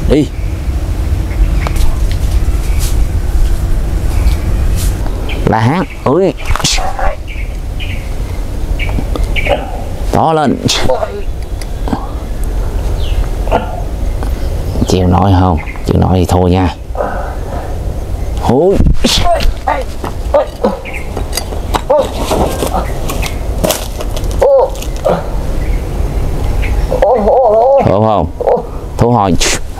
Đi. La hán. Ui. To lên. Chịu nổi không? Chịu nổi thì thôi nha. Ui. Thua không? Thua hồi.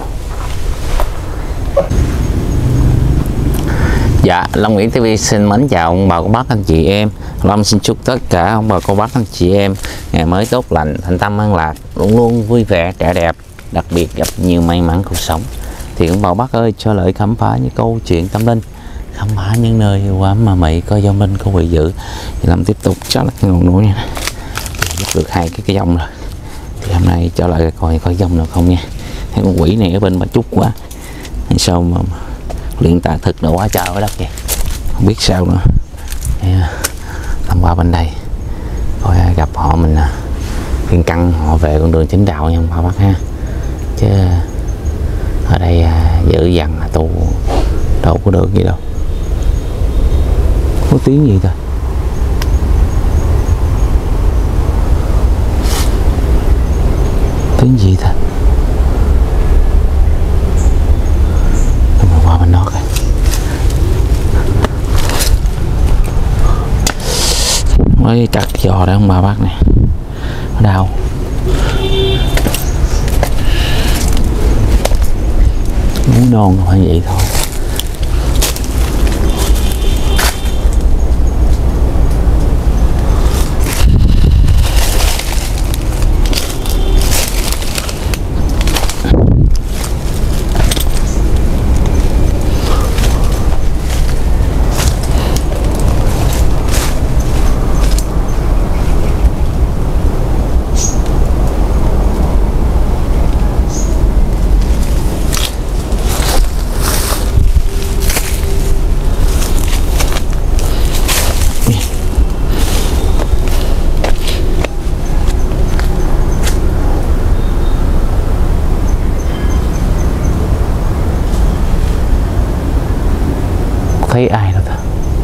Dạ, Long Nguyễn TV xin mến chào ông bà cô bác anh chị em. Long xin chúc tất cả ông bà cô bác anh chị em ngày mới tốt lành, thành tâm an lạc, luôn luôn vui vẻ, trẻ đẹp, đặc biệt gặp nhiều may mắn cuộc sống. Thì ông bà bác ơi, cho lời khám phá những câu chuyện tâm linh, khám phá những nơi yêu ám mà mị có dông linh có quỷ dữ. Thì Long tiếp tục cho là ngọn núi nha. Giúp được hai cái dông rồi. Thì hôm nay cho lại coi dông được không nha. Thấy con quỷ này ở bên mà chút quá. Sao mà luyện tà thực nó quá trời ở đất kìa, không biết sao nữa. Tham qua bên đây coi gặp họ mình khuyên căn họ về con đường chính đạo nha ông bà bác ha, chứ ở đây dữ dằn tu đâu có được gì đâu. Có tiếng gì thôi. Tiếng gì thôi. Qua bên đó coi. Mới chặt giò đó ông bà bác này. Ở đâu? Núi non phải vậy thôi. Thấy ai đâu ta?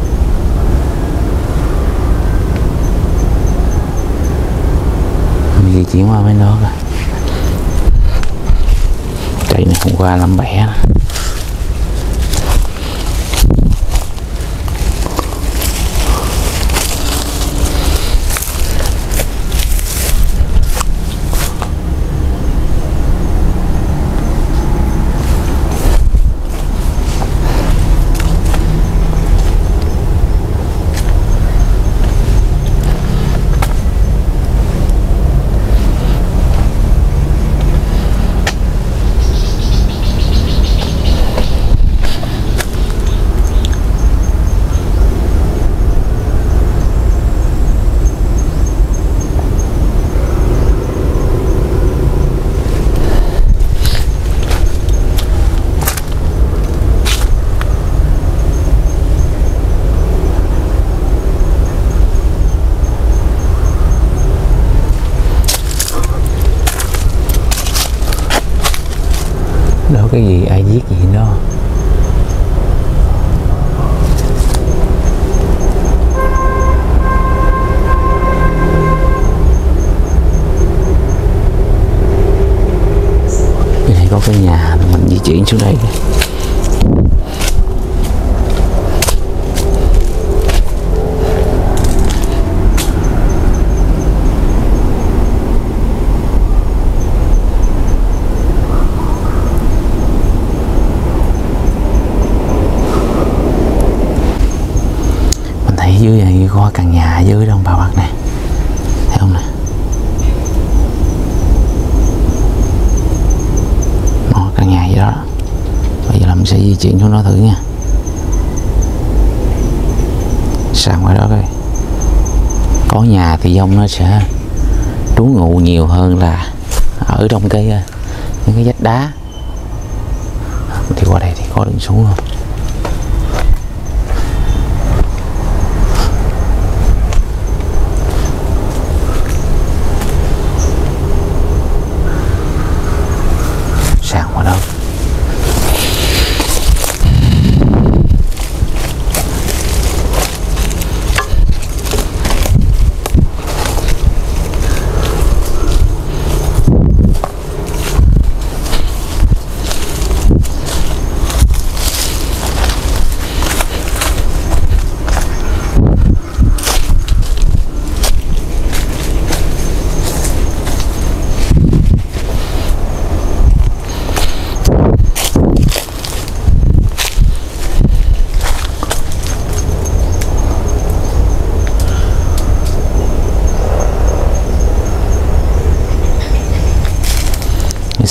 Mình di chuyển qua bên đó coi. Cây này hôm qua làm bẻ nè. Đâu cái gì ai giết gì đó. Đây có cái nhà mình di chuyển xuống đây. Dưới này có căn nhà dưới đó ông bà bác này, thấy không nè, nó căn nhà vậy đó. Bây giờ mình sẽ di chuyển xuống nó thử nha, sang ngoài đó coi. Có nhà thì dông nó sẽ trú ngụ nhiều hơn là ở trong cái những cái vách đá. Thì qua đây thì có đường xuống không?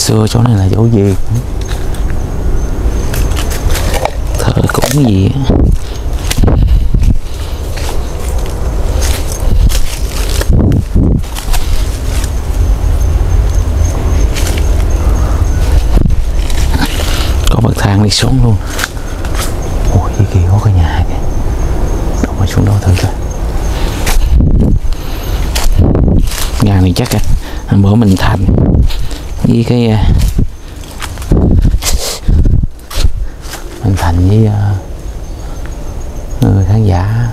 xưa chỗ này là chỗ gì, thờ cúng gì á. Có bậc thang đi xuống luôn. Ôi dưới kia có cái nhà kìa, đâu mà xuống đó thử coi. Nhà này chắc hôm bữa mình Thành với cái mình Thành với người khán giả.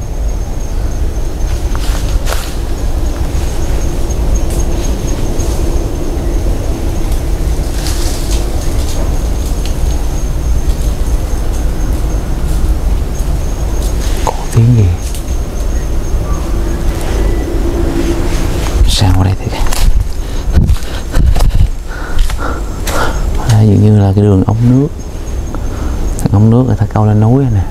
Có tiếng gì sang qua đây thì dường như là cái đường ống nước, ống nước người ta câu lên núi nè.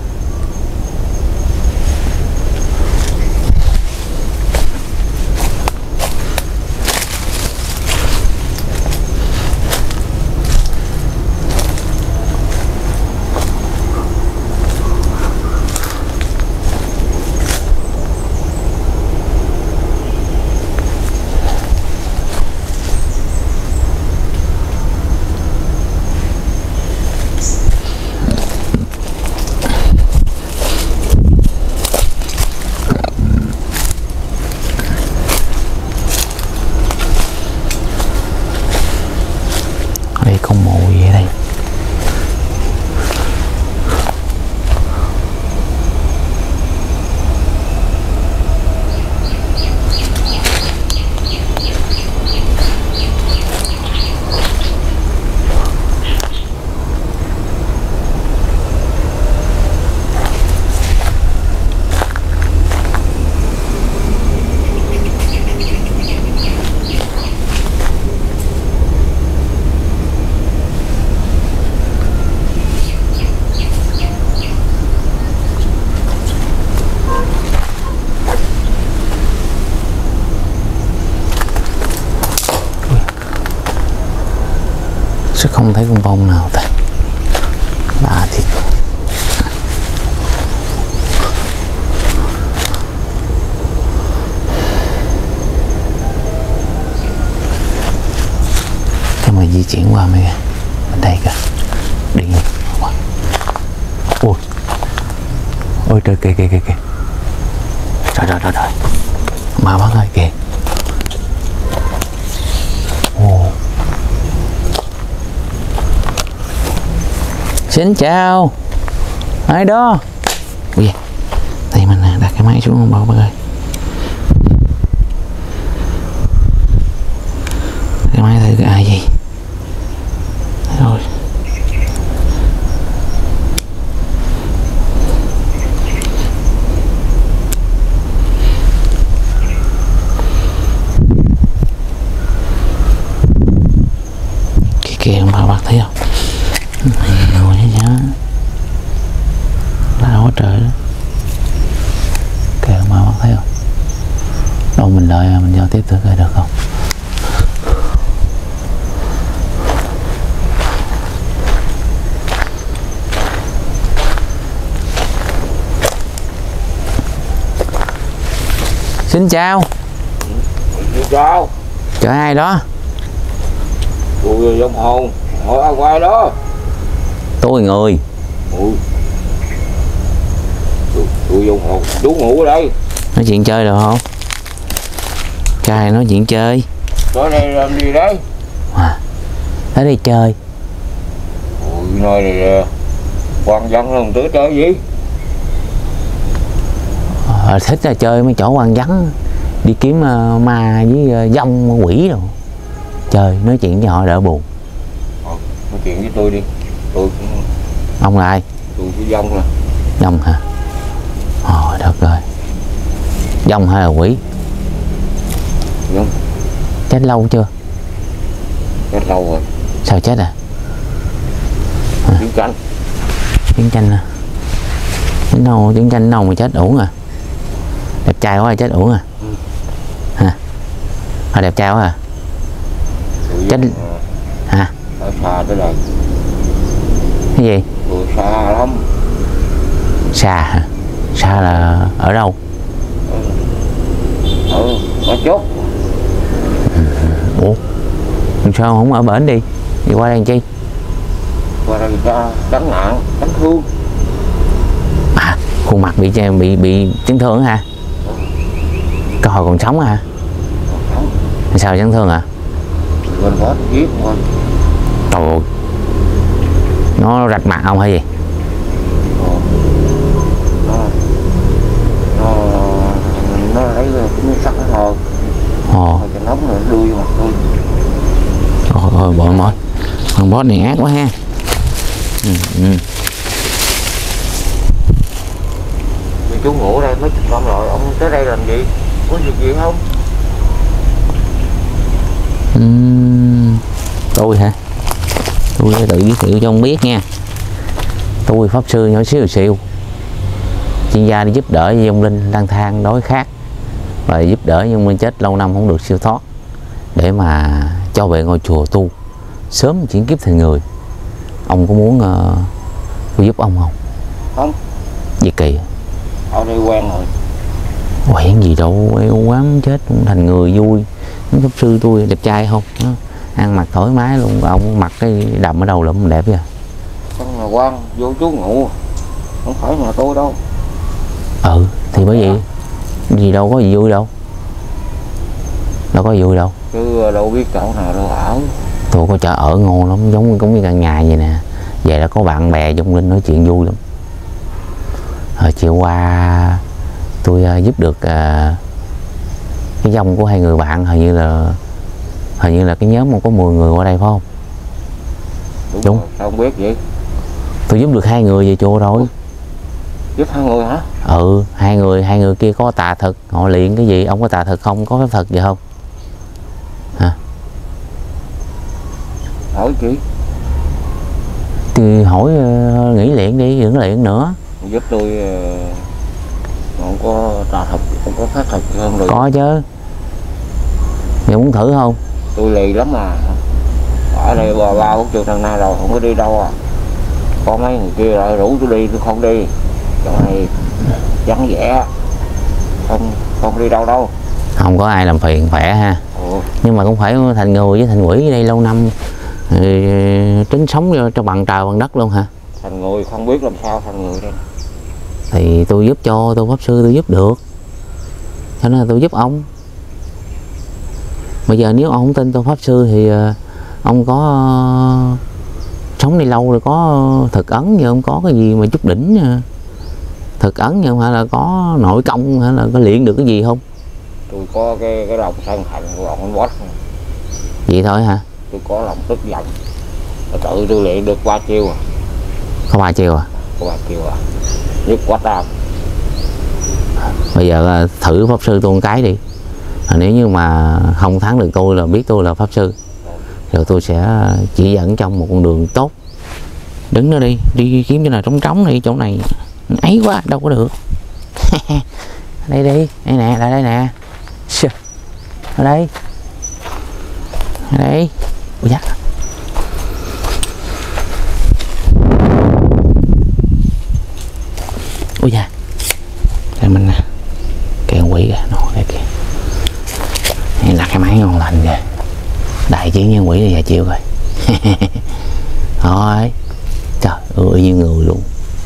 Đây con mồi vậy đây. Sao không thấy con bông nào ta, lạ thiệt. Thế mà di chuyển qua mấy bên đây kìa, điện. Ôi ôi trời, kìa kìa kìa kìa, trời trời trời trời, mà bác ơi kìa. Ồ, xin chào, ai đó. Ui, đây mình đặt cái máy xuống không bao bác ơi. Cái máy thử cái ai gì rồi. Kìa không bao bác thấy không, rồi nhá, lao quá trời đó. Kìa mà bác thấy không, đâu mình đợi mình giao tiếp thử coi được không. Xin chào. Xin chào. Chở ai đó? Tôi trong hồn, hỏi ai qua đó? Tôi người. Ui. Tôi trong hồn, chú ngủ ở đây. Nói chuyện chơi được không? Trai nói chuyện chơi. Tới đây làm gì đấy? À, tới đây chơi. Ui, nơi này quan dân không tới chơi gì? Thích là chơi mấy chỗ quan vắng, đi kiếm ma với dông quỷ rồi chơi, nói chuyện với họ đỡ buồn. Nói chuyện với tôi đi, tôi cũng... Ông là ai? Tôi với dông nè. Dông hả? Ôi đất ơi, dông hay là quỷ? Dông. Chết lâu chưa? Chết lâu rồi. Sao chết à? Chiến tranh. Chiến tranh à? Chiến tranh đâu mà chết uổng à? Đẹp trai quá chết uổng à? Hả? Đẹp trai quá à? Chết... xa tới đây. Cái gì? Tôi xa lắm. Xa hả? Xa là ở đâu? Có chốt. Ủa sao không ở bển đi qua đây làm chi? Qua đây ra tránh nạn, tránh thương. À, khuôn mặt bị chấn thương hả? Có hồi còn sống hả? Sao chấn thương hả? Bên đó giết thôi. Trời ơi, nó rạch mặt ông hay gì? Nó lấy cái miếng sắt nó thôi. Cái nóng rồi đưa vô mặt tôi. Ôi bọn mỏi, con boss này ác quá ha. Chú ngủ đây mấy chục năm rồi, ông tới đây làm gì? Có việc gì không? Tôi hả? Tôi sẽ tự giới thiệu cho ông biết nha. Tôi pháp sư nhỏ xíu xìu, chuyên gia đi giúp đỡ với ông linh lang thang đói khát và giúp đỡ những ông linh chết lâu năm không được siêu thoát, để mà cho về ngôi chùa tu sớm chuyển kiếp thành người. Ông có muốn tôi giúp ông không? Không. Gì kỳ? Ở đây quen rồi. Quen gì đâu, yêu quá muốn chết thành người vui. Pháp sư tôi đẹp trai không? Ăn mặc thoải mái luôn, ông mặc cái đầm ở đầu lụm đẹp vậy. Con là quan vô chú ngủ, không phải nhà tôi đâu. Thì bởi vậy gì đâu có gì vui đâu, đâu có gì vui đâu. Chứ đâu biết chỗ nào đâu ở. Tôi có chỗ ở ngon lắm, giống như căn nhà vậy nè. Về là có bạn bè trong linh nói chuyện vui lắm. Chiều qua tôi giúp được cái dòng của hai người bạn, hình như là cái nhóm có 10 người qua đây phải không? Đúng. Sao không biết vậy? Tôi giúp được 2 người về chùa rồi. Giúp 2 người hả? Hai người kia có tà thực, họ luyện cái gì? Ông có tà thực không? Có phép thuật gì không? Hả? Hỏi chị. Thì hỏi nghỉ luyện đi, đừng luyện nữa. Giúp tôi không có tà thực, không có phép thuật hơn rồi. Có chứ. Giờ muốn thử không? Tôi lì lắm mà. Ở đây 3-4 năm nay rồi, không có đi đâu à. Có mấy người kia lại rủ tôi đi, tôi không đi. Chỗ này vắng vẻ, không đi đâu đâu. Không có ai làm phiền, khỏe ha. Nhưng mà cũng phải thành người với thành quỷ ở đây lâu năm tính sống cho bằng trời bằng đất luôn hả? Thành người không biết làm sao thành người đây. Thì tôi giúp cho, tôi pháp sư tôi giúp được, cho nên là tôi giúp ông. Bây giờ nếu ông không tin tôi pháp sư thì ông có sống đây lâu rồi, có thực ấn như ông có cái gì mà chút đỉnh thực ấn như hay là có nội công hay là có luyện được cái gì không? Tôi có cái lòng sân hận của bọn boss. Vậy thôi hả? Tôi có lòng tức giận. Tự tôi luyện được 3 chiêu à. Có 3 chiêu à? Có 3 chiêu à. Nhất quá đam. Bây giờ thử pháp sư tôi một cái đi. Nếu như mà không thắng được tôi là biết tôi là pháp sư, rồi tôi sẽ chỉ dẫn trong một con đường tốt. Đứng đó đi kiếm chỗ nào trống trống đi, chỗ này ấy quá đâu có được. Đây đi, đây nè, đây nè. Ở đây. Ở đây. Ôi da. Ôi da. Đây mình nè. Kìa quỷ kìa, nó đây kìa. Đây là cái máy ngon lành kìa. Đại chiến với quỷ là chiều rồi. Thôi. Trời ơi như người luôn.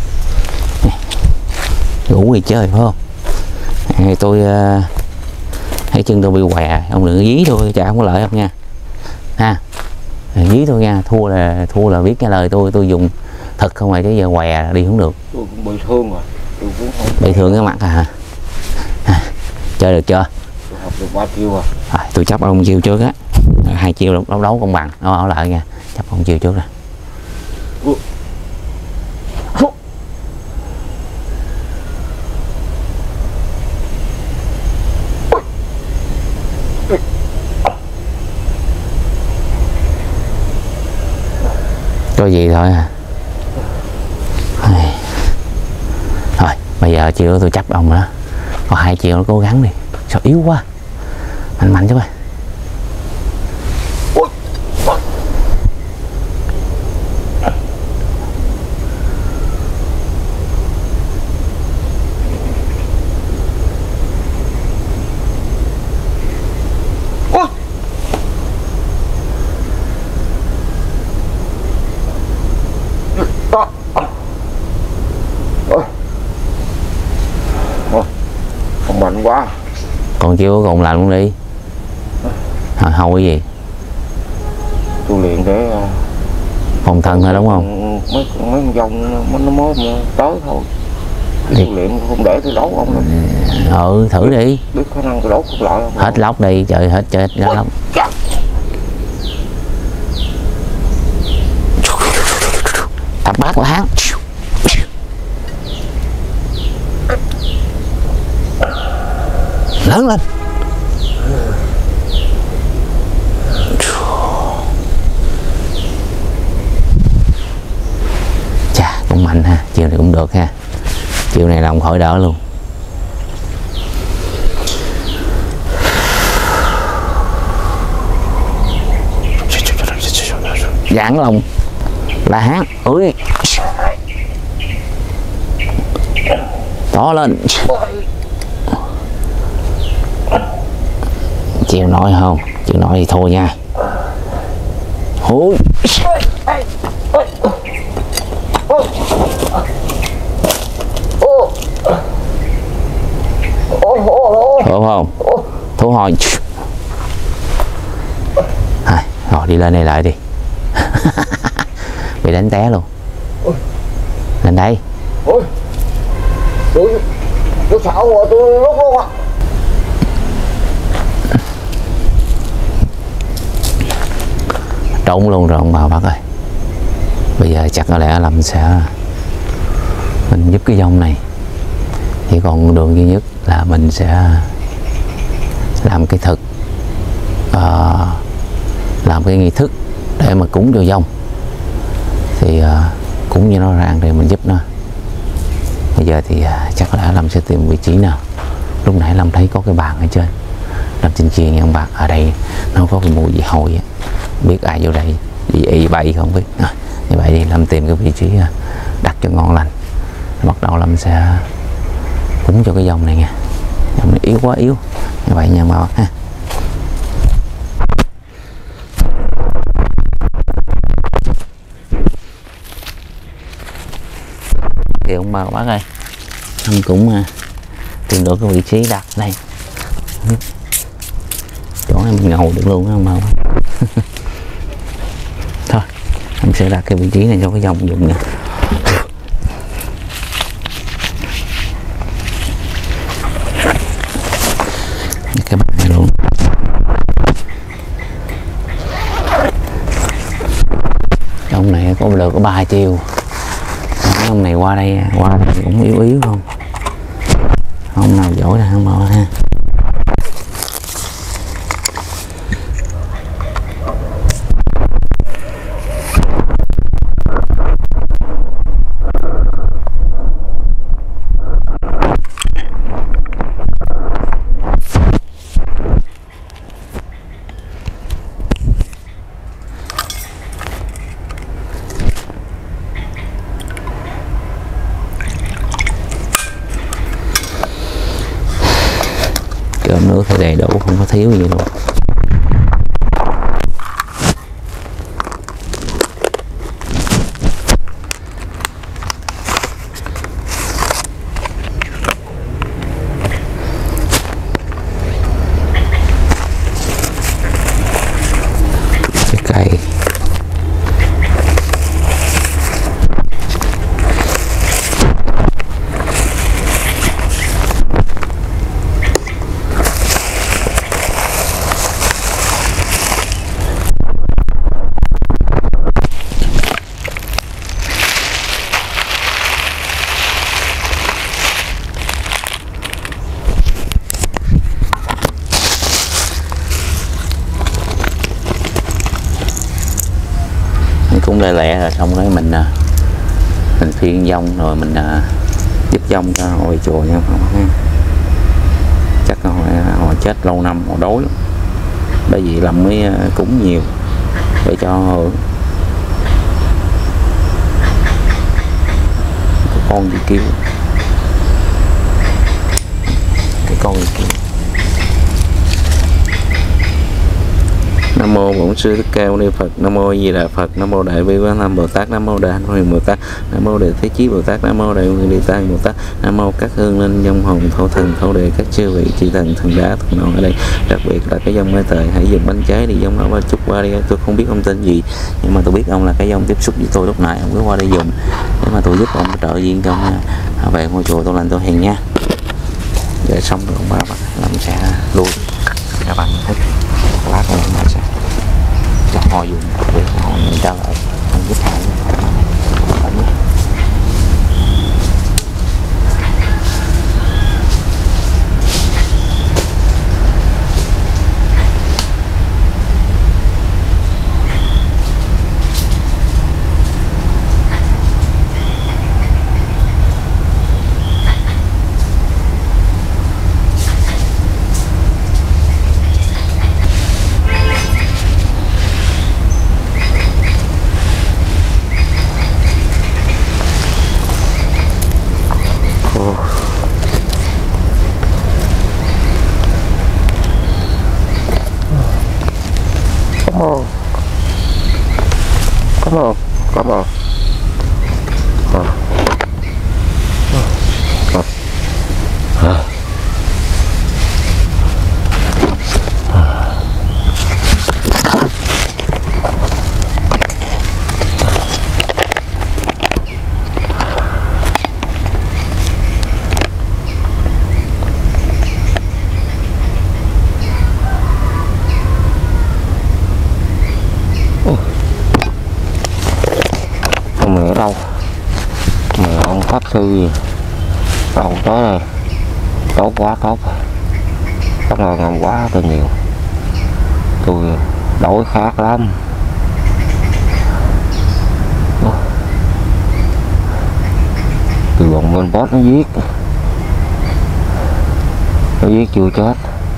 Ngủ thì chơi phải không? Tôi thấy chân tôi bị què, ông đừng dí tôi, chả không có lợi không nha. Ha. Dí tôi nha, thua là biết cái lời tôi dùng thật không phải chứ giờ què đi không được. Tôi cũng bị thương rồi. Tôi cũng không bị thương cái mặt hả? Chơi được chưa? Tôi học được 3 chiêu rồi. Tôi chấp ông chiêu trước á. 2 chiêu đấu công bằng, đấu lại nha. Chấp ông chiêu trước ra. Có gì thôi à. Thôi bây giờ chiều tôi chấp ông đó, còn 2 chiều nó cố gắng đi. Sao yếu quá, mạnh chứ ơi. lạnh quá. Còn chưa có còn lạnh luôn đi. Hầu cái gì? Tôi luyện để phòng thân thôi đúng không? mấy con dòng nó mới tới thôi. Tôi luyện không để tôi đấu ông đâu. Thử đi. Biết khả năng tôi đấu không lại không? Hết lóc đi, trời hết chết ra lóc. Tập bát của hắn. Lớn lên. Chà, cũng mạnh ha, chiều này cũng được ha. Chiều này lòng khỏi đỡ luôn. Giãn lòng là hát ơi, to lên. Chịu nổi không? Chịu nổi thì thôi nha. Hú. Thua không? Thua hồi. Rồi đi lên đây lại đi. Bị đánh té luôn. Lên đây. Tôi sợ rồi, tôi lúc luôn á. Trốn luôn rồi ông bà bác ơi. Bây giờ chắc có lẽ Lâm sẽ mình giúp cái dông này. Chỉ còn đường duy nhất là mình sẽ làm cái thực, làm cái nghi thức để mà cúng cho dông. Thì cúng cho nó ràng thì mình giúp nó. Bây giờ thì chắc có lẽ Lâm sẽ tìm vị trí nào. Lúc nãy Lâm thấy có cái bàn ở trên. Lâm xin chia nha ông bà, ở đây nó có cái mùi gì hôi á. Biết ai vô đây gì y bay không biết. Như vậy thì Lâm tìm cái vị trí đặt cho ngon lành. Bắt đầu Lâm sẽ cúng cho cái dòng này nha. Dòng này yếu quá yếu. Như vậy nha ông bà ha. Thì ông bà bác ơi, Lâm cũng tìm được cái vị trí đặt đây. Chỗ này mình ngồi được luôn đó ông bà bác. Thôi em sẽ đặt cái vị trí này cho cái dòng dùng nè. Cái bàn này luôn. Ông này có được có 3 chiều. Ông này qua đây cũng yếu yếu không. Ông nào giỏi là không bao ha. Cơm nước thì đầy đủ, không có thiếu gì luôn. Cái cây cũng lẹ lẹ rồi xong rồi mình phiên dông rồi mình giúp dông cho hồi chùa nha không ha. Chắc hồi chết lâu năm hồi đói lắm. Bởi vì Lâm mới cúng nhiều để cho cái con gì kêu, cái con gì kêu. Nam mô mô Bổn Sư Thích Ca Mâu Ni Phật. Nam mô Di Đà Phật. Nam mô Đại Bi Quán Tham Bồ Tát. Nam mô Đại Hạnh Huyền Bồ Tát. Nam mô Đại Thế Chí Bồ Tát. Nam mô Đại Nguyện Địa Tạng Bồ Tát. Nam mô các hương linh dông hồn thổ thần thổ địa, các chư vị chư thần thần đá thần non ở đây, đặc biệt là cái dông Mê Tời. Hãy dùng bánh trái đi dông đó chút qua đi. Tôi không biết ông tên gì, nhưng mà tôi biết ông là cái dông tiếp xúc với tôi lúc nãy, ông cứ qua đây dùng để mà tôi giúp ông trợ duyên trong về ngôi chùa Tô Lành Tô Hiền nha. Để xong rồi ông bà làm sẽ lui các bạn thích lát nữa mà sẽ cho họ dùng để họ trả lại không giúp họ come on. Mẹ đâu mẹ ông pháp sư đâu tới đây tốt quá, tốt cảm ơn ông quá tôi nhiều, tôi đổi khác lắm. Từ bọn bên boss nó giết chưa chết,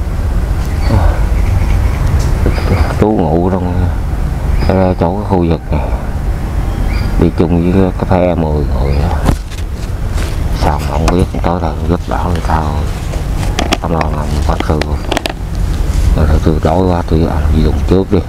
trú ngụ trong chỗ cái khu vực này, đi chung với cái phe 10 người sao mà không biết, tới đây giúp đỡ người ta rồi. Cảm ơn ông pháp sư rồi tôi đổi qua tôi dùng trước đi.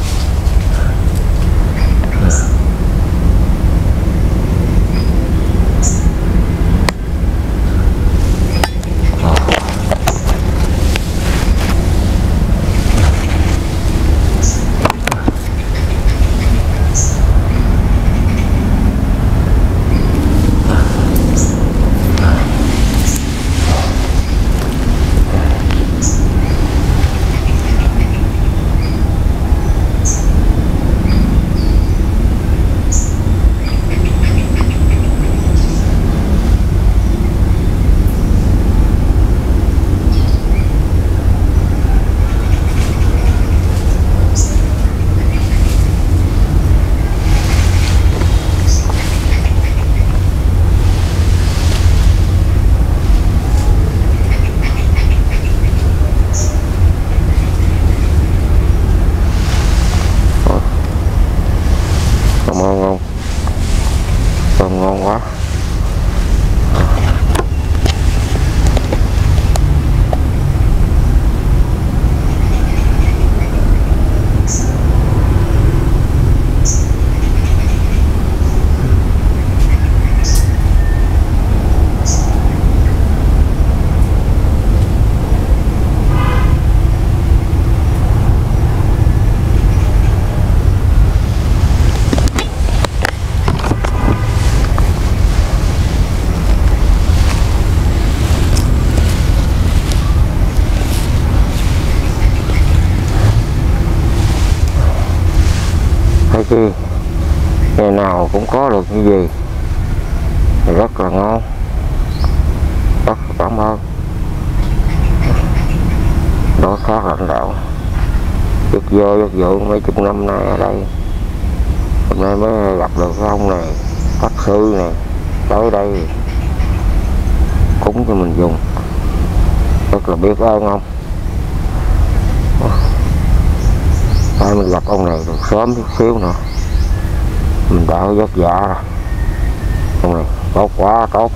Ngon quá. Thấy chi ngày nào cũng có được cái gì thì rất là ngon, rất cảm ơn đối khác lãnh đạo rất vô mấy chục năm nay ở đây. Hôm nay mới gặp được cái ông này, pháp sư này tới đây cúng cho mình dùng, rất là biết ơn ông. Tại mình gặp ông này được sớm chút xíu nữa mình đỡ vất vả rồi. Ông này tốt quá, tốt.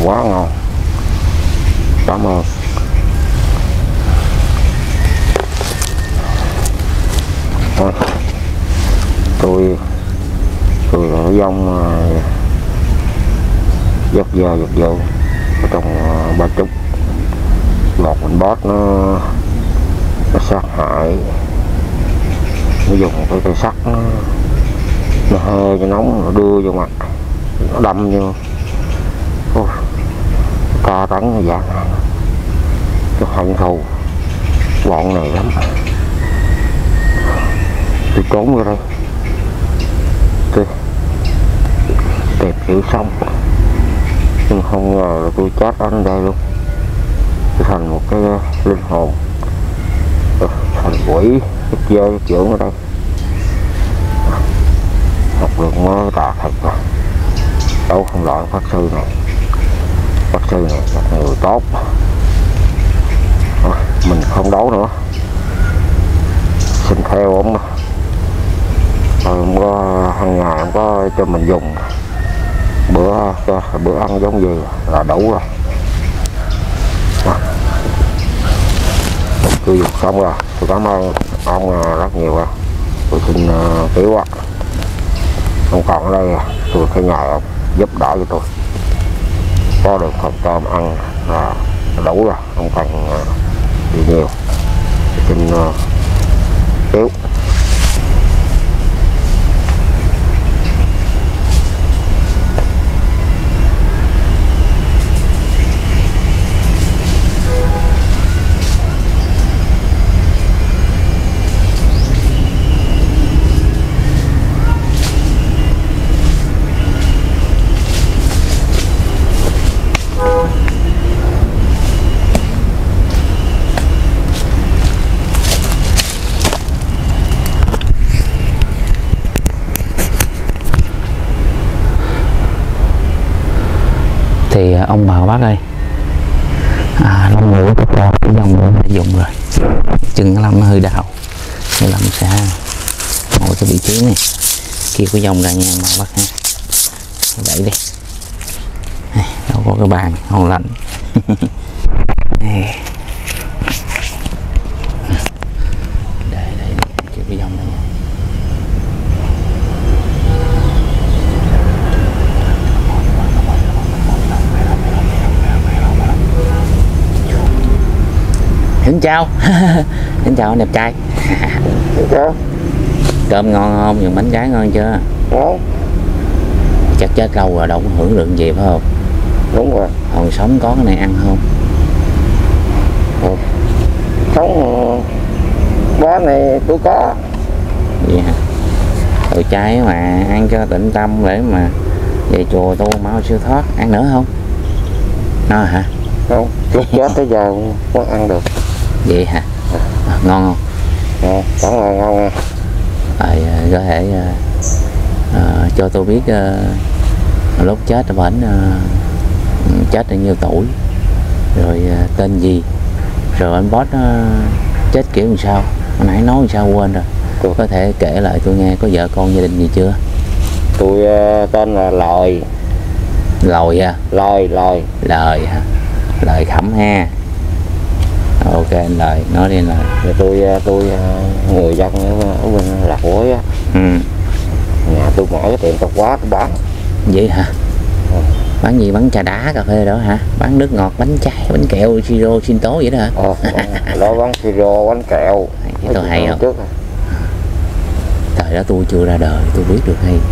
quá ngon. Cảm ơn. Tôi là dông dốc vô ở trong 30 một mình bót nó sát hại, nó dùng cái cây sắt nó hơi cho nóng, nó đưa vô mặt, nó đâm vô ca tấn dạng cái hận thù bọn này lắm. Tôi trốn vô đây, tôi tìm chữ sống, nhưng không ngờ là tôi chết ở đây luôn. Tôi thành một cái linh hồn, thành quỷ cái chơi cái trưởng ở đây. Học được mơ tà thật rồi, đâu không loại pháp sư này. Pháp sư này là người tốt. Mình không đấu nữa, xin theo ông. Không có hàng ngày không có cho mình dùng bữa ăn giống gì là đủ rồi. Tôi dùng xong rồi, tôi cảm ơn ông rất nhiều. Tôi xin cứu ạ. Không còn ở đây, tôi phải nhờ ông giúp đỡ cho tôi có được phần cơm ăn là đủ rồi, không cần gì nhiều. Tôi xin cứu. Thì ông bà bác ơi, Long ngủ cái con cái dòng nữa đã dùng rồi, chừng Long nó hơi đau để làm sao ngồi cái vị trí này kia cái dòng ra nha bà bác ha. Đẩy đi, đâu có cái bàn ngon lành. Đây kiểu cái dòng này. Xin chào. Xin chào anh đẹp trai. Cơm ngon không? Dùng bánh trái ngon chưa? Ngon. Chắc chết lâu rồi đâu có hưởng lượng gì phải không? Đúng rồi. Hồi sống có cái này ăn không? Sống bó này tôi có. Vậy hả? Đồ trái mà ăn cho tĩnh tâm để mà về chùa tu mau siêu thoát. Ăn nữa không? No hả? Không, chết tới giờ không ăn được. Vậy hả? Ngon không? Cảm ơn ngon nha. Có thể cho tôi biết lúc chết ở bển chết bao nhiêu tuổi, rồi tên gì, rồi anh boss chết kiểu làm sao, hồi nãy nói làm sao quên rồi. Có thể kể lại tôi nghe, có vợ con gia đình gì chưa? Tôi tên là Lòi. Lòi à? Lời hả? Lời Khẩm ha. Ok anh Lời, nói đi anh Lời. Tôi người dân ở bên Lạc Quế á. Nhà tôi mở cái tiệm tạp hóa tôi bán. Vậy hả? Bán gì? Bán trà đá, cà phê đó hả? Bán nước ngọt, bánh trái, bánh kẹo, siro, sinh tố vậy đó hả? Đó bán siro, bánh kẹo. Tôi hay không? Thời đó tôi chưa ra đời, tôi biết được hay.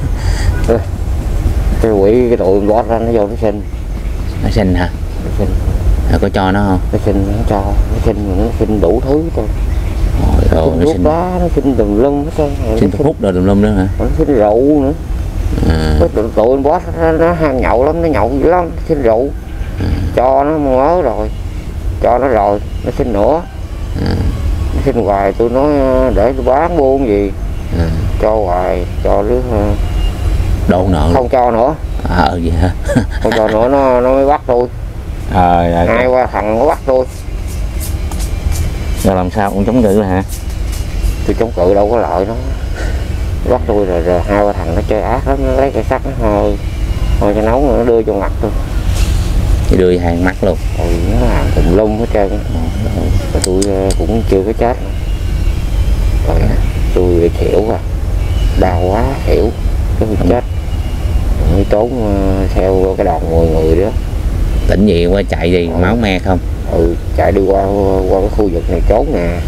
Cái quỷ cái tụi boss ra nó vô nó xin. Nó xin hả? Nó xin. Có cho nó không? Nó xin nó cho, nó xin đủ thứ thôi. Rồi nó xin đá, nó xin tùm lum hết trơn. Xin thuốc hút rồi tùm lum nữa hả? Nó xin rượu nữa. Cái tụi boss nó ham nhậu lắm, nó nhậu dữ lắm, nó xin rượu. Cho nó mới rồi, cho nó rồi, nó xin nữa. Nó xin hoài, tôi nói để tôi bán buôn gì. Cho hoài, cho đứa đổ nợ không cho nữa. Vậy hả? Không cho nữa nó mới bắt tôi. Hai qua thằng nó bắt tôi. Rồi làm sao ông chống cự hả? Tôi chống cự đâu có lợi nó. Bắt tôi rồi hai ba thằng nó chơi ác lắm, nó lấy cây sắt nó hơi cho nóng rồi nó đưa cho mặt tôi. Thì đưa hai mắt luôn. Nó hàng tùm lum hết trơn. Tôi cũng chưa có chết. Rồi tôi xỉu à, đau quá xỉu cái tôi chết. Mới trốn theo cái đoàn 10 người đó. Tỉnh gì qua chạy đi, máu me không? Chạy đi qua cái khu vực này trốn nè.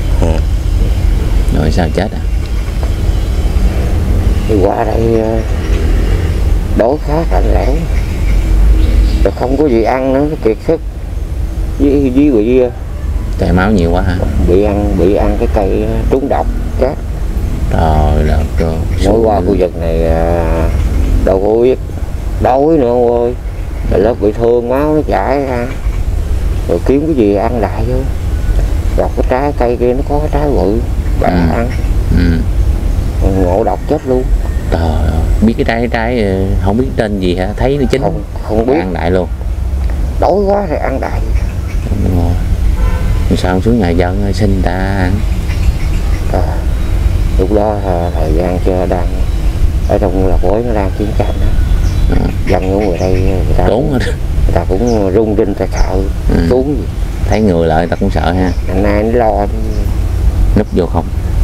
Rồi sao chết à? Đi qua đây đói khát lạnh lẽo, rồi không có gì ăn nữa, kiệt sức với bị chảy máu nhiều quá hả? Bị ăn cái cây trúng độc chết. Trời đất ơi. Mới qua khu vực này đâu có biết đói nữa ông ơi. Rồi lớp bị thương máu nó chảy ra, rồi kiếm cái gì ăn đại vô. Đọc cái trái cây kia nó có cái trái bự bà ăn. Ngộ độc chết luôn. Trời ơi, biết cái trái không biết tên gì hả? Thấy nó chín không biết. Ăn đại luôn. Đói quá thì ăn đại. Đúng rồi. Sao không xuống nhà dân xin ta ăn? Lúc đó thời gian chưa đang ở trong là bối nó đang chiến tranh đó. Dân ở ngoài đây người ta cũng rung rinh, ta sợ xuống gì. Thấy người lại ta cũng sợ ha. Hôm nay nó lo núp vô không.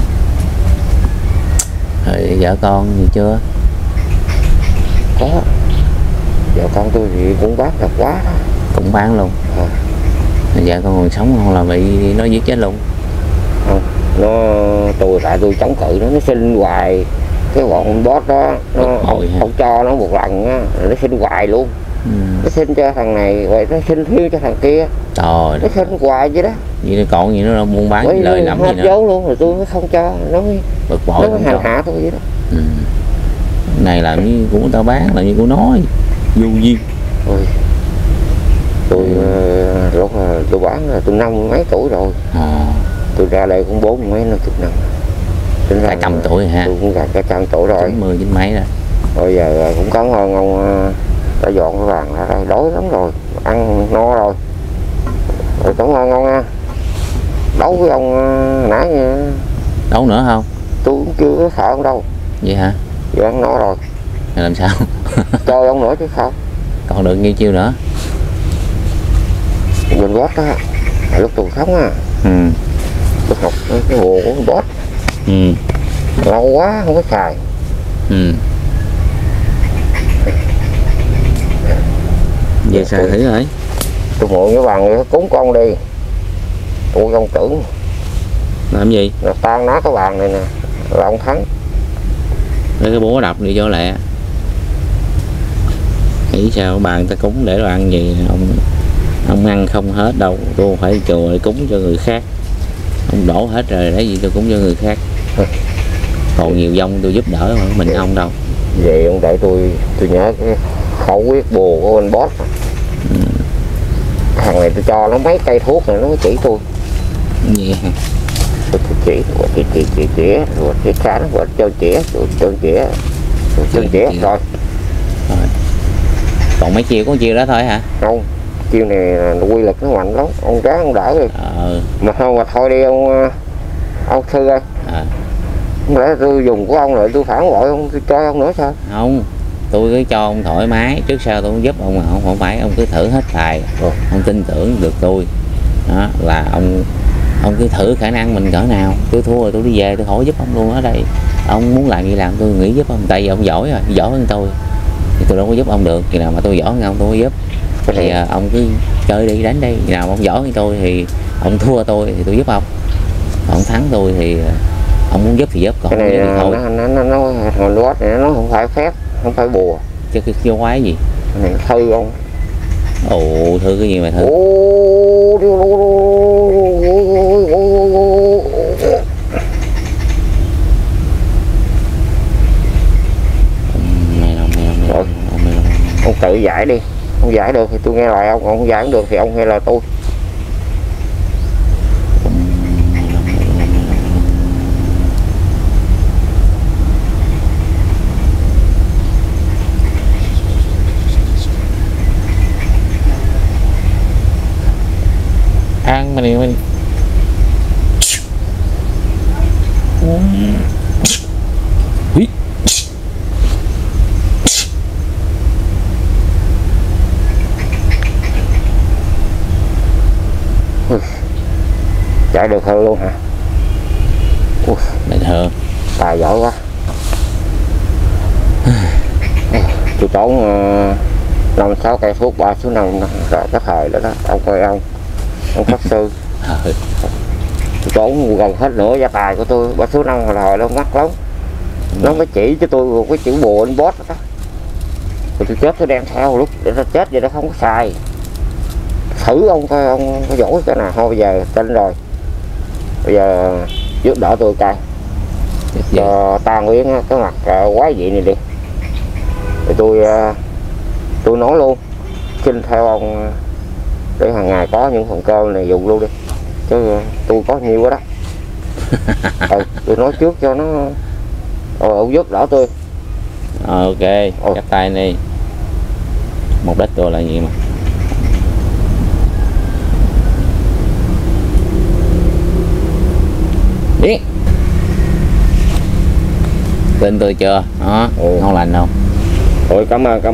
Rồi vợ con gì chưa? Có. Vợ con tôi thì cũng bán thật quá. Cũng bán luôn. Vợ con còn sống không là bị nó giết chết luôn? Không, tại tôi chống cự nó xin hoài. Cái bọn boss đó không cho nó một lần á, nó xin hoài luôn. Nó xin cho thằng này, rồi nó xin thêm cho thằng kia. Trời, nó xin hoài vậy đó. Vậy còn gì nữa buôn bán gì lời lắm gì nữa. Vốn luôn rồi tôi mới không cho, nó bực bội, nó hành hạ tôi vậy đó. Này làm như của tao bán, làm như của nó vô duyên. Lúc tôi bán là tôi 50 mấy tuổi rồi. Tôi ra đây cũng 40 mấy 50 năm. Cả trăm tuổi hả? Tôi cũng gần cả trăm tuổi rồi. 90 mấy rồi. Bây giờ cũng cảm ơn ông đã dọn cái bàn ra đây, đói lắm rồi, ăn no rồi. Rồi cảm ơn ông nha. Đấu với ông nãy nha. Đấu nữa không? Tôi cũng chưa có sợ ông đâu. Vậy hả? Giờ ăn no rồi. Làm sao? Chơi ông nữa chứ không. Còn được nhiêu chiêu nữa? Bên boss đó, lúc tôi sống á. Tôi học cái hồ của boss. Lâu quá không có xài. Về xài thử rồi. Tôi mượn cái bàn này cúng con đi. Tôi không tưởng. Làm gì? Là tan nát cái bàn này nè, là ông thắng. Để cái búa đập đi cho lẹ. Nghĩ sao bàn ta cúng để đồ ăn gì? Ông ăn không hết đâu. Tôi phải chùa để cúng cho người khác. Ông đổ hết rồi để gì tôi cúng cho người khác. Còn nhiều dông tôi giúp đỡ mà mình không đâu. Vậy ông để tôi nhớ cái khẩu quyết bùa của anh boss. Thằng này tôi cho nó mấy cây thuốc này nó mới chỉ tôi. Vậy hả? Tôi chỉ rồi chỉ khá nó rồi cho chỉ rồi. Còn mấy chiêu có chiêu đó thôi hả? Không, chiêu này quy lực nó mạnh lắm, ông ráng ông đỡ đi. Mà không mà thôi đi ông Sư ơi. Không lẽ tôi dùng của ông rồi tôi phản bội ông, tôi cho ông nữa sao? Không, tôi cứ cho ông thoải mái, trước sau tôi cũng giúp ông mà không phải ông cứ thử hết tài. Ông tin tưởng được tôi. Đó là ông cứ thử khả năng mình cỡ nào. Tôi thua rồi tôi đi về tôi hỏi giúp ông luôn ở đây. Ông muốn làm gì làm, tôi nghĩ giúp ông, tại vì ông giỏi rồi, giỏi hơn tôi thì tôi đâu có giúp ông được. Khi nào mà tôi giỏi hơn ông tôi mới giúp. Thì ông cứ chơi đi, đánh đi. Khi nào ông giỏi hơn tôi thì ông thua tôi thì tôi giúp ông. Còn ông thắng tôi thì ông muốn giúp thì giúp, còn cái này không thôi. Nó thằng boss này nó không phải phép, không phải bùa. Chứ cái quái gì? Cái này thư không? Ồ, thư cái gì mà thư? Ông tự giải đi. Ông giải được thì tôi nghe lời ông, ông giải không được thì ông nghe lời tôi. Ăn mình chạy được hơn luôn hả? Ui, bình thường. tài giỏi quá. Tôi tốn 5-6 cây thuốc 3 số 5 rồi cái thời đó đó, ông coi ông pháp sư. Tôi tốn gần hết nửa gia tài của tôi, 3 số 5 hồi đó mắc lắm. Nó mới chỉ cho tôi một cái chữ bùa anh boss đó. Rồi tôi chết tôi đem theo lúc để nó chết vậy nó không có xài. Thử ông coi ông có giỏi cái nào thôi, bây giờ tin rồi. Bây giờ giúp đỡ tôi coi. Cho ta Nguyễn cái mặt quái dị này đi. Thì tôi nói luôn, xin theo ông để hàng ngày có những phần cơm này dùng luôn đi. Chứ tôi có nhiều quá đó. Tôi nói trước cho nó ông giúp đỡ tôi. Ok, chắp tay đi. Mục đích tôi là gì mà? Biết. Tin tôi chưa? Đó, ngon lành không? Ôi cảm ơn.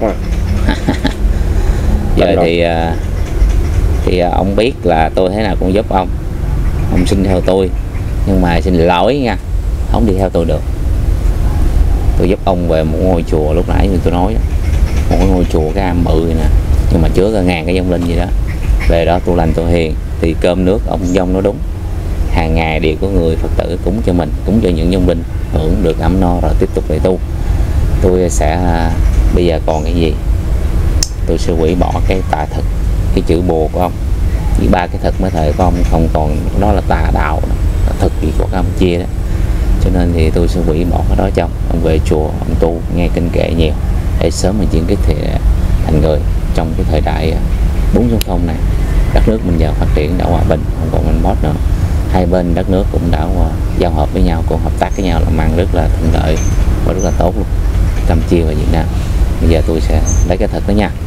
Giờ thì ông biết là tôi thế nào cũng giúp ông. Ông xin theo tôi, nhưng mà xin lỗi nha, không đi theo tôi được. Tôi giúp ông về một ngôi chùa lúc nãy như tôi nói đó. Một ngôi chùa cái am bự nè, nhưng mà chứa cả ngàn cái vong linh gì đó. Về đó tu lành tu hiền thì cơm nước ông vong nó đúng. Hàng ngày đều có người Phật tử cúng cho mình, cúng cho những vong linh hưởng được ấm no rồi tiếp tục để tu. Tôi sẽ bây giờ còn cái gì tôi sẽ hủy bỏ cái tà thực, cái chữ bùa của ông với 3 cái thực mới thời của ông không còn, đó là tà đạo đó, thực gì của các ông chia đó. Cho nên thì tôi sẽ hủy bỏ cái đó cho ông về chùa, ông tu nghe kinh kệ nhiều để sớm mà chuyển cái thành người trong cái thời đại 4.0 này. Đất nước mình giờ phát triển đã hòa bình, không còn mình bót nữa. Hai bên đất nước cũng đã giao hợp với nhau, cũng hợp tác với nhau làm ăn rất là thuận lợi và rất là tốt luôn, Campuchia và Việt Nam. Bây giờ tôi sẽ lấy cái thật đó nha.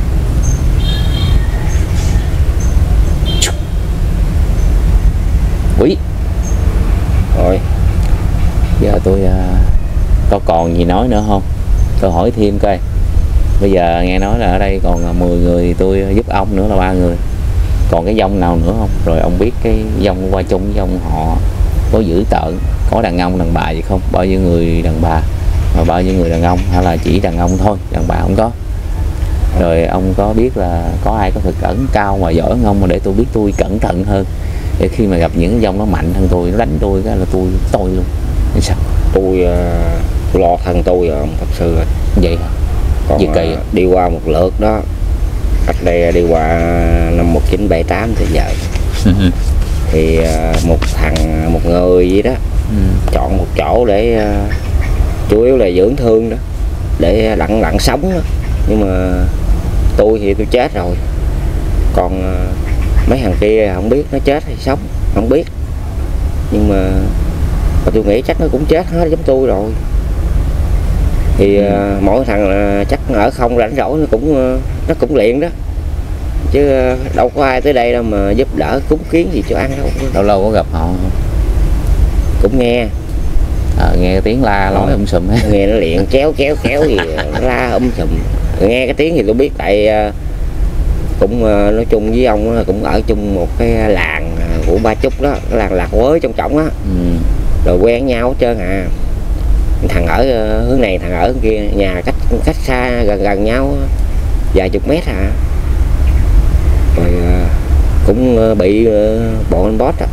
Quý rồi giờ tôi có còn gì nói nữa không? Tôi hỏi thêm coi. Bây giờ nghe nói là ở đây còn 10 người thì tôi giúp ông nữa là 3 người. Còn cái dông nào nữa không? Rồi ông biết cái dông qua chung với dông họ có dữ tợn, có đàn ông đàn bà gì không? Bao nhiêu người đàn bà mà bao nhiêu người đàn ông, hay là chỉ đàn ông thôi, đàn bà không có? Rồi ông có biết là có ai có thực cẩn cao mà giỏi không, mà để tôi biết tôi cẩn thận hơn, để khi mà gặp những cái dông nó mạnh hơn tôi, nó đánh tôi cái là tôi luôn. Thế sao? Tôi lo thân tôi rồi ông Pháp sư rồi. Vậy hả? Còn gì kỳ đi qua một lượt đó, cách đây đi qua năm 1978 tới giờ thì một người gì đó chọn một chỗ để chủ yếu là dưỡng thương đó, để lặng sống đó. Nhưng mà tôi thì tôi chết rồi, còn mấy thằng kia không biết nó chết hay sống không biết, nhưng mà tôi nghĩ chắc nó cũng chết hết giống tôi rồi. Thì mỗi thằng chắc ở không rảnh rỗi nó cũng luyện đó, chứ đâu có ai tới đây đâu mà giúp đỡ cúng kiến gì cho ăn đâu. Lâu lâu có gặp họ không? Cũng nghe nghe tiếng la nói sùm hết. Nghe nó liền kéo gì nó la sùm. Nghe cái tiếng thì tôi biết, tại cũng nói chung với ông cũng ở chung một cái làng của Ba Chúc đó, cái làng Lạc Quới trong trọng á. Rồi quen nhau hết trơn à. Thằng ở hướng này, thằng ở hướng kia, nhà cách xa gần nhau vài chục mét à. Rồi cũng bị bọn anh boss á,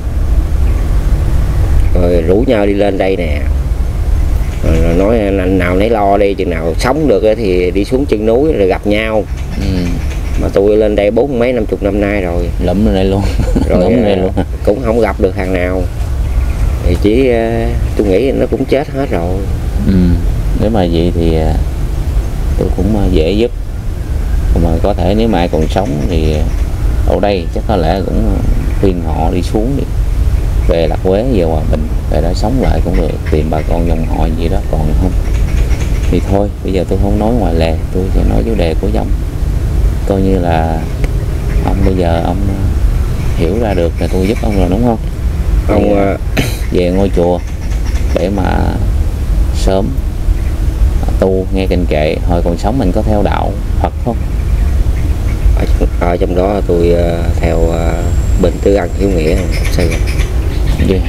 rồi rủ nhau đi lên đây nè, rồi nói nào nấy lo đi, chừng nào sống được thì đi xuống chân núi rồi gặp nhau. Mà tôi lên đây 40 mấy 50 năm nay rồi, lụm lên đây luôn. Rồi đây luôn. Cũng không gặp được thằng nào, thì chỉ tôi nghĩ nó cũng chết hết rồi. Nếu mà vậy thì tôi cũng dễ giúp, mà có thể nếu mà ai còn sống thì ở đây chắc có lẽ cũng khuyên họ đi xuống đi, về Lạc Quế, về Hòa Bình, về đó sống lại cũng được, tìm bà con dòng họ gì đó. Còn không thì thôi, bây giờ tôi không nói ngoài lề, tôi sẽ nói chủ đề của dòng. Coi như là ông bây giờ ông hiểu ra được là tôi giúp ông rồi đúng không? Ông về ngôi chùa để mà sớm tu nghe kinh kệ. Hồi còn sống mình có theo đạo Phật không? Ở trong đó tôi theo bên Tứ Ân Hiếu Nghĩa Sài Gòn. Yeah.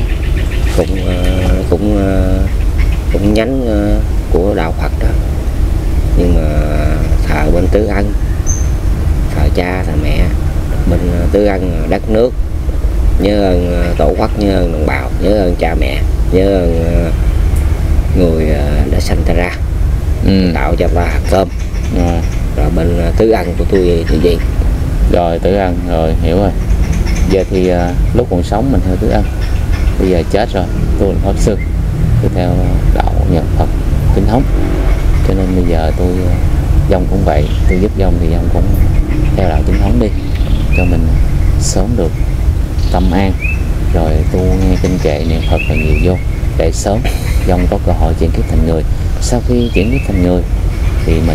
Cũng nhánh của đạo Phật đó, nhưng mà thờ bên Tứ Ân, thờ cha thờ mẹ. Bên Tứ Ân đất nước, nhớ ơn tổ quốc, nhớ ơn đồng bào, nhớ ơn cha mẹ, nhớ ơn người đã sanh ta ra, tạo cho ta hạt cơm. Rồi bên Tứ Ân của tôi thì gì? Rồi Tứ Ân, rồi hiểu rồi. Giờ thì lúc còn sống mình theo Tứ Ân, bây giờ chết rồi tôi là pháp sư, tôi theo đạo Nhật Phật chính thống, cho nên bây giờ tôi dòng cũng vậy, tôi giúp dòng thì dòng cũng theo đạo chính thống đi, cho mình sớm được tâm an, rồi tu nghe kinh kệ niệm Phật là nhiều vô, để sớm dòng có cơ hội chuyển kiếp thành người. Sau khi chuyển kiếp thành người thì mình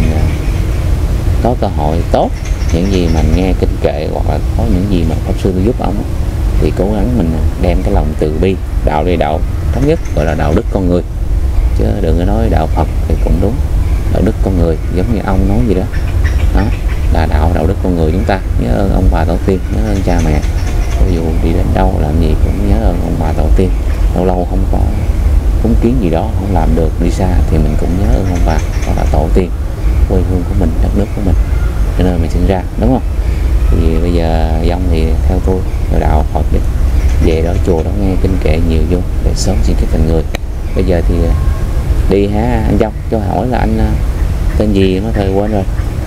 có cơ hội tốt, những gì mình nghe kinh kệ hoặc là có những gì mà pháp sư tôi giúp ông thì cố gắng mình đem cái lòng từ bi, đạo đi đạo thống nhất gọi là đạo đức con người, chứ đừng có nói đạo Phật thì cũng đúng, đạo đức con người giống như ông nói gì đó, đó là đạo đức con người. Chúng ta nhớ ơn ông bà tổ tiên, nhớ ơn cha mẹ, ví dụ đi đến đâu làm gì cũng nhớ ơn ông bà tổ tiên. Lâu lâu không có cúng kiến gì đó không làm được, đi xa thì mình cũng nhớ ơn ông bà hoặc là tổ tiên, quê hương của mình, đất nước của mình, cho nên mình sinh ra, đúng không? Thì bây giờ dòng thì theo tôi theo đạo Phật đi, về đó chùa đó nghe kinh kệ nhiều vô để sớm xin kiếp thành người. Bây giờ thì đi hả anh Dông, cho hỏi là anh tên gì nó thời quên rồi.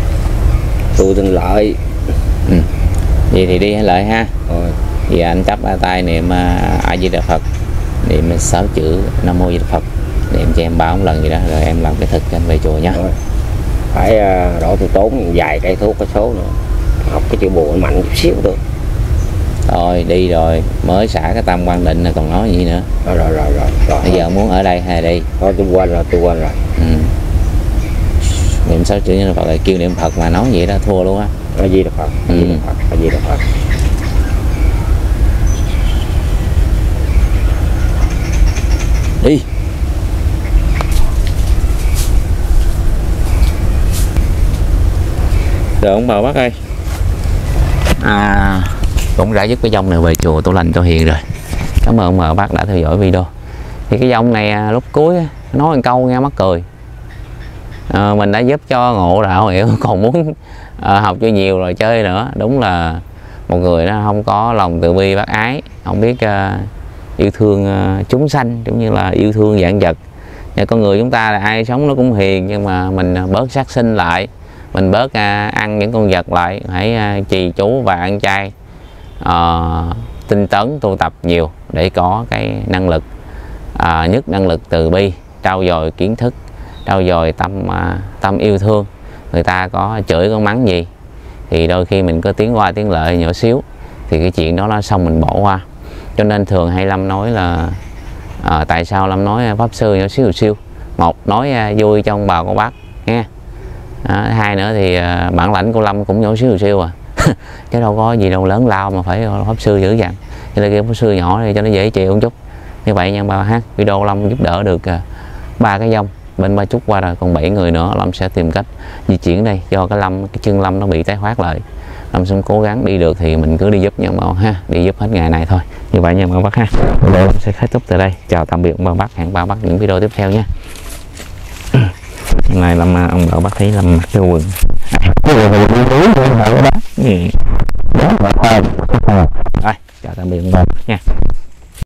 Tôi tên Lợi. Vậy thì đi hả Lợi ha. Rồi. Thì anh chắp tay niệm A Di Đà Phật, niệm 6 chữ Nam Mô Di Đà Phật, niệm cho em 3 lần gì đó, rồi em làm cái thực cho anh về chùa nhé. Phải đổ tôi tốn vài cây thuốc cái số nữa, học cái chữ Bùa mạnh chút xíu được. Rồi đi rồi, mới xả cái tâm quan định là còn nói gì nữa. Rồi. Bây giờ muốn ở đây hay là đi? Thôi tôi quên rồi. Niệm 6 chữ Phật là kêu niệm Phật mà nói vậy đó thua luôn á. A Di Đà Phật, A Di Đà Phật. Đi. Rồi ông bà bác ơi, cũng đã dứt cái dòng này về chùa Tu Lành cho Hiền rồi. Cảm ơn ông bà bác đã theo dõi video. Thì cái dòng này lúc cuối nói một câu nghe mắc cười, mình đã giúp cho ngộ đạo hiểu, còn muốn học cho nhiều rồi chơi nữa. Đúng là một người nó không có lòng từ bi bác ái, không biết yêu thương chúng sanh, cũng như là yêu thương vạn vật. Và con người chúng ta là ai sống nó cũng hiền, nhưng mà mình bớt sát sinh lại, mình bớt ăn những con vật lại, hãy trì chú và ăn chay, tinh tấn tu tập nhiều để có cái năng lực, nhất năng lực từ bi, trau dồi kiến thức, trau dồi tâm yêu thương. Người ta có chửi có mắng gì thì đôi khi mình có tiếng qua tiếng lợi nhỏ xíu thì cái chuyện đó nó xong mình bỏ qua. Cho nên thường hay Lâm nói là tại sao Lâm nói pháp sư nhỏ xíu. Một, nói vui cho ông bà cô bác nghe. Hai nữa thì bản lãnh của Lâm cũng nhỏ xíu chứ đâu có gì đâu lớn lao mà phải pháp sư dữ dằn. Cho nên kêu pháp sư nhỏ thì cho nó dễ chịu một chút. Như vậy nha bà hát, video Lâm giúp đỡ được 3 cái dông, bên Ba Chúc qua rồi, còn 7 người nữa Lâm sẽ tìm cách di chuyển đây, do cái chân Lâm nó bị tái phát lại. Lâm sẽ cố gắng đi được thì mình cứ đi giúp nha bà ha, đi giúp hết ngày này thôi. Như vậy nha bà bác ha. Video Lâm sẽ kết thúc từ đây. Chào tạm biệt bà bác, hẹn bà bác những video tiếp theo nha. Hôm nay Lâm ông bà bác thấy Lâm mặc cái quần đó mà thôi.